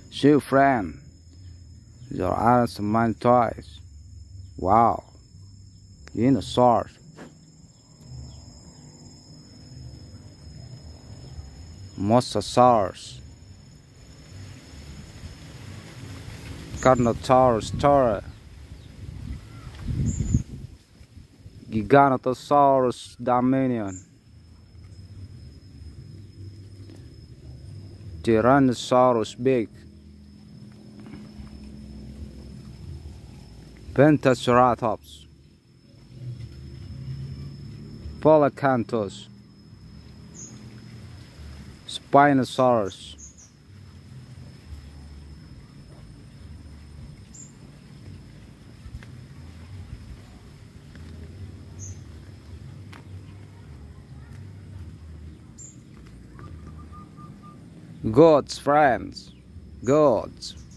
See, friend, there are some many toys. Wow, dinosaurs. Mosasaurus, Carcharadontosaurus, Giganotosaurus Dominion, Tyrannosaurus big, Pentaceratops, Velociraptor, Spinosaurus, gods, friends, gods.